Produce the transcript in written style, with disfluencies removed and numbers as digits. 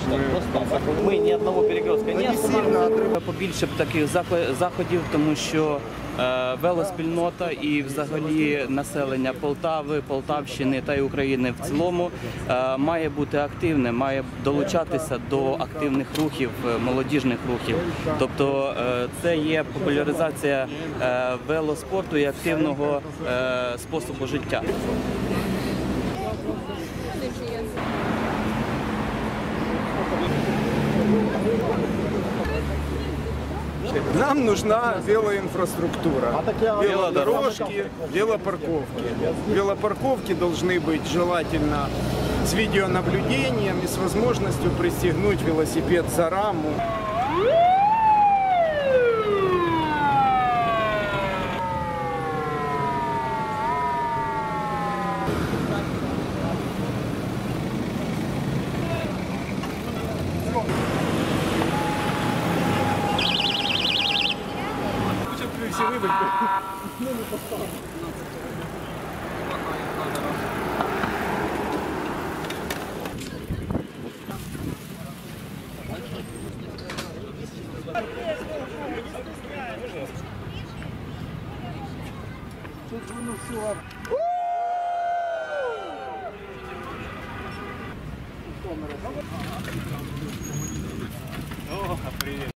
Ми ні одного перекрестка не остановили. Побільше б таких заходів, тому що велоспільнота і взагалі населення Полтави, Полтавщини та й України в цілому має бути активне, має долучатися до активних рухів, молодіжних рухів. Тобто це є популяризація велоспорту і активного способу життя. Нам нужна велоинфраструктура, велодорожки, велопарковки. Велопарковки должны быть желательно с видеонаблюдением и с возможностью пристегнуть велосипед за раму. Все выбрали. Привет.